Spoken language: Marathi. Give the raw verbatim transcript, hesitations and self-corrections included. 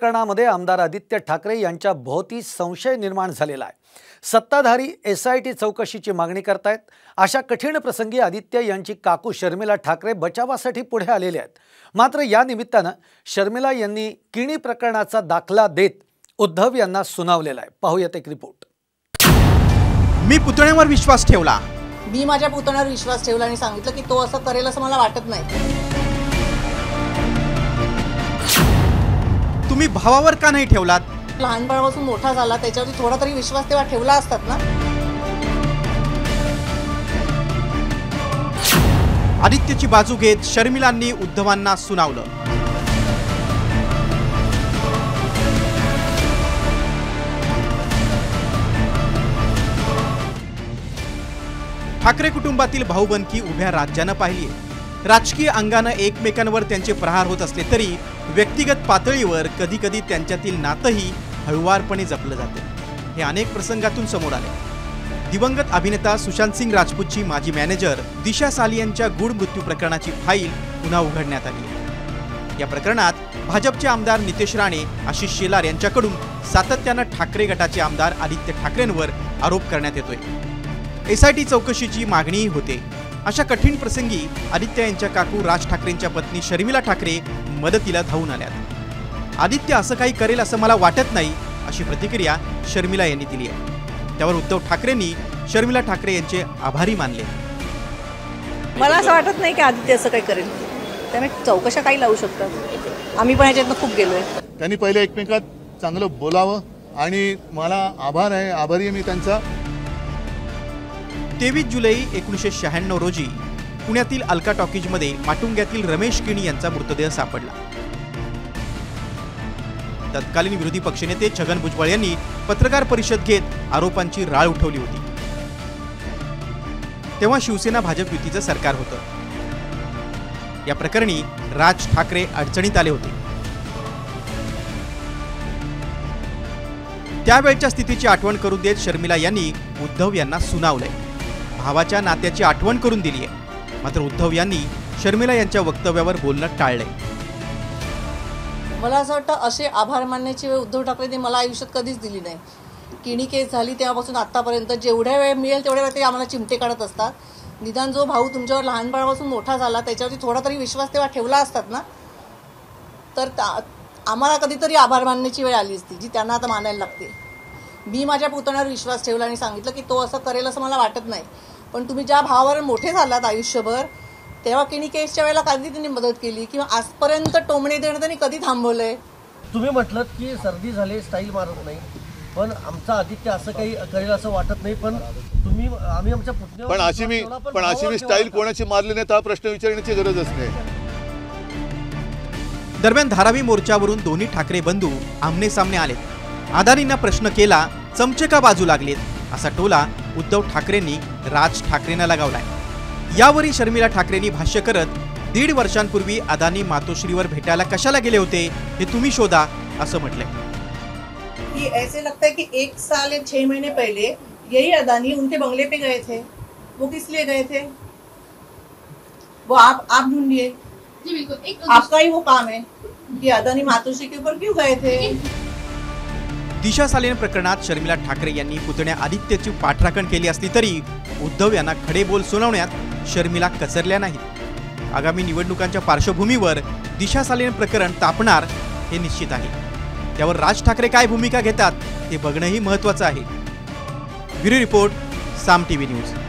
प्रकरणामध्ये आमदार आदित्य ठाकरे यांच्या भोवती संशय निर्माण झालेला आहे। सत्ताधारी एस आय टी चौकशीची मागणी करतायत। अशा कठीण प्रसंगी आदित्य यांची काकू शर्मिला ठाकरे बचावासाठी पुढे आलेले आहेत। मात्र या निमित्तानं शर्मिला यांनी किणी प्रकरणाचा दाखला देत उद्धव यांना सुनावलेला आहे। पाहूयात एक रिपोर्ट। मी पुतण्यावर विश्वास ठेवला मी माझ्या पुतण्यावर विश्वास ठेवला आणि सांगितलं की तो असं करेल असं मला वाटत नाही। तुम्ही भावावर का नाही ठेवलात? लहानपणापासून मोठा झाला त्याच्यावरती थोडा तरी विश्वास तेव्हा ठेवला असतात ना। आदित्यची बाजू घेत शर्मिलांनी उद्धवांना सुनावलं। ठाकरे कुटुंबातील भाऊबंदकी उभ्या राज्यानं पाहिली आहे। राजकीय अंगाने एकमेकांवर त्यांचे प्रहार होत असले तरी व्यक्तिगत पातळीवर कधी कधी त्यांच्यातील नातंही हळुवारपणे जपलं जातं। हे अनेक प्रसंगातून समोर आले। दिवंगत अभिनेता सुशांत सिंग राजपूतची माजी मॅनेजर दिशा सालियनच्या गूढ मृत्यू प्रकरणाची फाईल पुन्हा उघडण्यात आली आहे। या प्रकरणात भाजपचे आमदार नितेश राणे, आशिष शेलार यांच्याकडून सातत्यानं ठाकरे गटाचे आमदार आदित्य ठाकरेंवर आरोप करण्यात येतोय। एस आय टी चौकशीची मागणीही होते। अशा कठीण प्रसंगी आदित्य यांच्या काकू राज ठाकरेंच्या पत्नी शर्मिला ठाकरे मदतीला धावून आल्यात। आदित्य असं काही करेल असं मला वाटत नाही, अशी प्रतिक्रिया शर्मिला यांनी दिली आहे। त्यावर उद्धव ठाकरेंनी शर्मिला ठाकरे यांचे आभारी मानले। मला असं वाटत नाही की आदित्य असं काही करेल, त्याने चौकशा काही लावू शकतात। आम्ही पण याच्यातनं खूप गेलोय। त्यांनी पहिले एकमेकात चांगलं बोलावं आणि मला आभार आहे, आभारी आहे मी त्यांचा। तेवीस जुलै एकोणीसशे शहाण्णव रोजी पुण्यातील अलका टॉकीजमध्ये माटुंग्यातील रमेश किणी यांचा मृतदेह सापडला। तत्कालीन विरोधी पक्षनेते छगन भुजबळ यांनी पत्रकार परिषद घेत आरोपांची राळ उठवली होती। तेव्हा शिवसेना भाजप युतीचं सरकार होतं। या प्रकरणी राज ठाकरे अडचणीत आले होते। त्यावेळच्या स्थितीची आठवण करून देत शर्मिला यांनी उद्धव यांना सुनावलंय। भावाच्या नात्याची आठवण करून दिली आहे। मात्र उद्धव यांनी शर्मिला यांच्या वक्तव्यावर बोलणं टाळलंय। मला असं वाटतं असे आभार मानण्याची वेळ उद्धव ठाकरेंनी मला आयुष्यात कधीच दिली नाही। किणी केस झाली तेव्हापासून आतापर्यंत जेवढ्या वेळ मिळेल तेवढ्या वेळ ते आम्हाला चिमटे काढत असतात। निदान जो भाऊ तुमच्यावर लहानपणापासून मोठा झाला त्याच्यावरती थोडा तरी विश्वास तेव्हा ठेवला असतात ना, तर आम्हाला कधीतरी आभार मानण्याची वेळ आली असती जी त्यांना आता मानायला लागते। मी माझ्या पुतण्यावर विश्वास ठेवला आणि सांगितलं की तो असं करेल असं मला वाटत नाही, पण तुम्ही ज्या भावावर मोठे झालात आयुष्यभर तेव्हा किणी केसच्या वेळेला कधी त्यांनी मदत केली किंवा आजपर्यंत टोमणे देणं त्यांनी कधी थांबवलंय? तुम्ही म्हटलं की सर्दी झाली, स्टाईल मारत नाही, पण आमचा आदित्य असं काही करेल असं वाटत नाही, पण तुम्ही आम्ही आमच्या पुतण्यावर पण अशी मी पण अशी मी स्टाईल कोणाची मारली नाही हा प्रश्न विचारण्याची गरजच नाही। दरम्यान धारावी मोर्चावरून दोन्ही ठाकरे बंधू आमने सामने आलेत। अदानींना प्रश्न केला, चमचे का बाजू लागलेत असा टोला उद्धव ठाकरेंनी राज ठाकरेंना लगावलाय। यावरी शर्मिला ठाकरेंनी भाष्य करत दीड वर्षांपूर्वी अदानी मातोश्रीवर भेटायला कशाला गेले होते हे तुम्ही शोधा असं म्हटलंय। ऐसे लगता है कि एक साल या छह महीने पहले यही अदानी उनके बंगले पे गए थे। वो किस लिए गए थे वो आप आप ढूंढिए। आपका ही वो काम है कि अदानी मातोश्री के ऊपर क्यों गए थे। दिशा सालियन प्रकरणात शर्मिला ठाकरे यांनी पुतण्या आदित्यची पाठराखण केली असली तरी उद्धव यांना खडे बोल सुनावण्यात शर्मिला कचरल्या नाहीत। आगामी निवडणुकांच्या पार्श्वभूमीवर दिशा सालियन प्रकरण तापणार हे निश्चित आहे। त्यावर राज ठाकरे काय भूमिका घेतात ते बघणंही महत्त्वाचं आहे। Bureau report, Saam TV news.